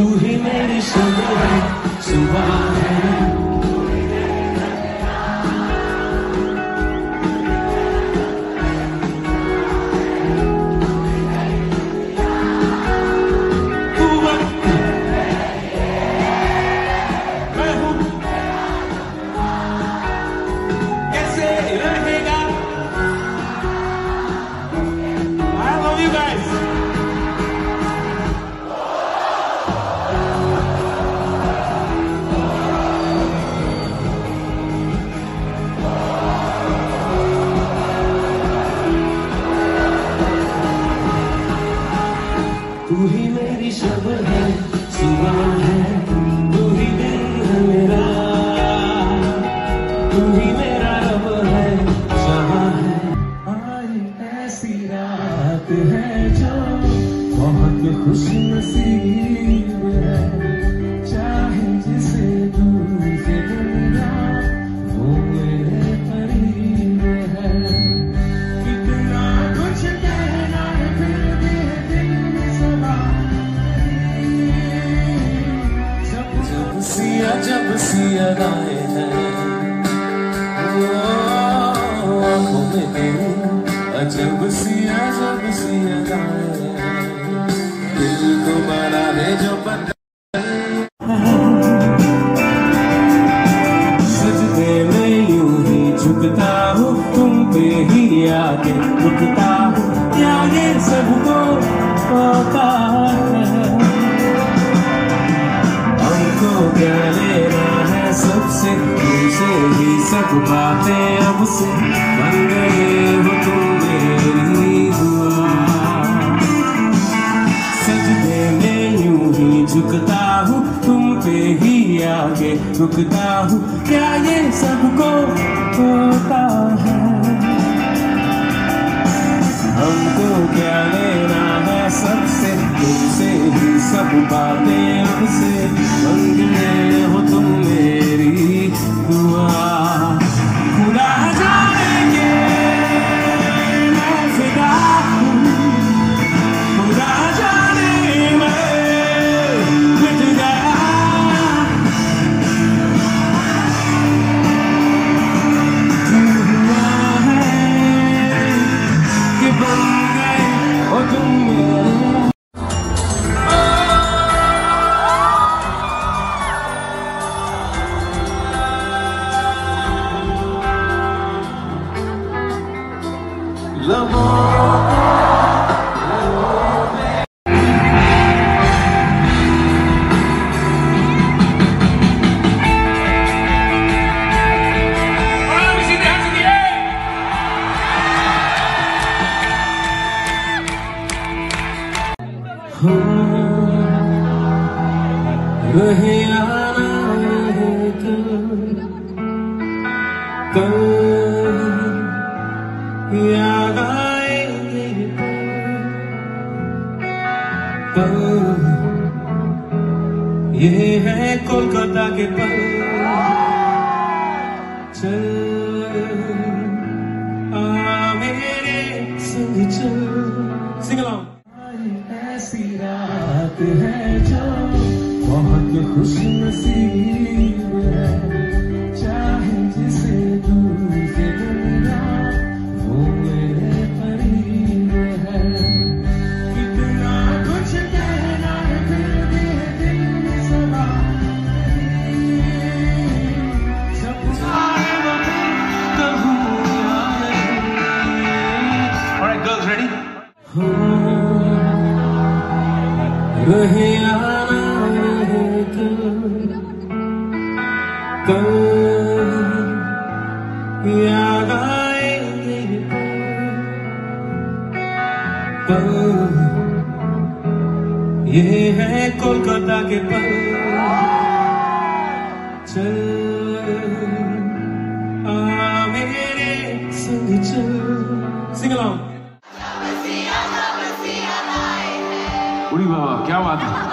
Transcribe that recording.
तू ही मेरी सुबह है, सुबह है। तू ही मेरी शब है, सुबह है, तू ही दिल है मेरा, तू ही मेरा रब है, जहां है। आज ऐसी रात है जो बहुत खुश नसीब है, चाहे जिसे दूर से दुनिया वो मेरे करीब है। कितना कुछ कहना है फिर भी दिल में समा, जब सी अदाएं हैं आंखों में तेरे, अजब सी अदाएं हैं, दिल को बनाने जो बंदा सजदे में यूं ही झुकता हूँ, तुम पे ही आके रुकता हूँ, क्या ये सबको पता है, हमको क्या लेना है सबसे, तुमसे ही सब बातें अब से, बन गए हो तुम मेरी दुआ। सजदे में यूं ही झुकता हूँ, तुम पे ही आगे रुकता हूँ, क्या ये सबको होता है, हमको क्या लेना है सबसे, तुमसे ही सब बातें अब से, बन गए हो तुम मेरी दुआ। खुदा जाने के मैं फिदा हूँ, खुदा जाने मैं मिट गया, क्यों हुआ है कि बन गए हो तुम मेरे। रहे आना है कल याद आएंगे पल, ये है कोलकाता के पल, चल आ मेरे संग चल, सिंग अलोंग। ऐसी रात है जो बहुत खुश नसीब है, चाहे जिसे दूर से दुनिया वो मेरे करीब है। कितना कुछ कहना है फिर भी दिल में समा, जब चाहे कहूँ Alright girls, ready? रहे आना है कल याद आएंगे पल, ये है कोलकाता के पल, चल आ मेरे संग चल, सिंग अलोंग। उड़ी बाबा क्या बात है।